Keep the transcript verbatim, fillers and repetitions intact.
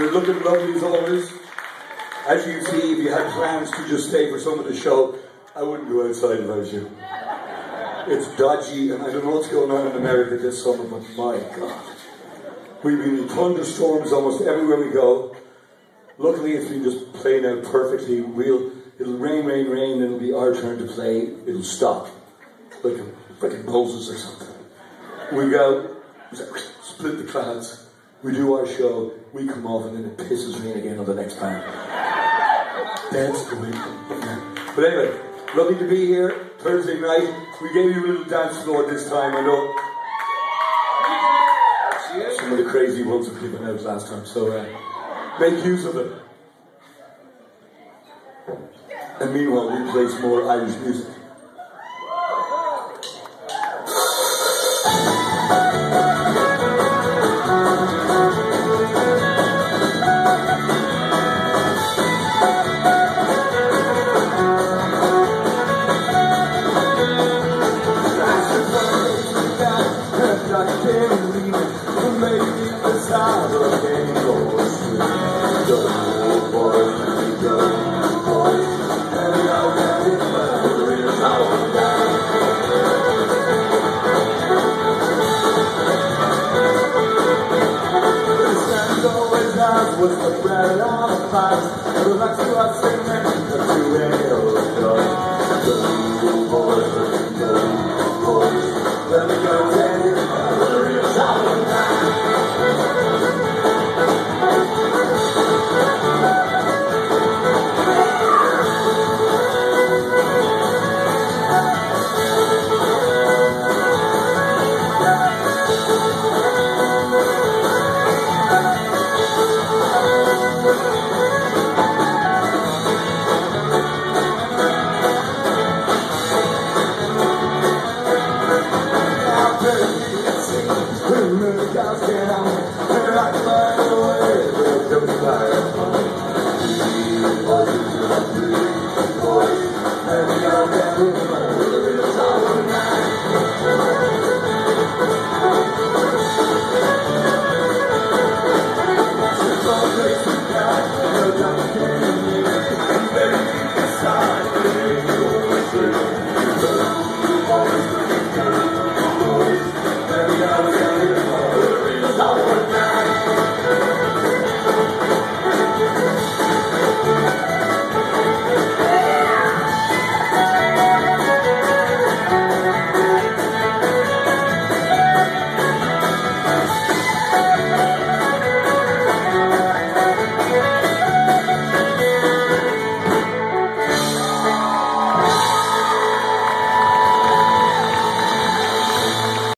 You're looking lovely as always. As you can see, if you had plans to just stay for some of the show, I wouldn't go outside if I was you. It's dodgy, and I don't know what's going on in America this summer, but my God. We've been in thunderstorms almost everywhere we go. Luckily, it's been just playing out perfectly. We'll, it'll rain, rain, rain, and it'll be our turn to play. It'll stop. Like a freaking Moses or something. We go, split the clouds. We do our show, we come off, and then it pisses rain again on the next band. That's the way. Yeah. But anyway, lovely to be here. Thursday night. We gave you a little dance floor this time, I know. Some of the crazy ones were given out last time, so uh, make use of it. And meanwhile, we play some more Irish music. Was the bread on the pies, and the lights were up singing the two a.m. Go, boys, go, boys, let me go tell you about the real shopping time. When the girls get on, when the rock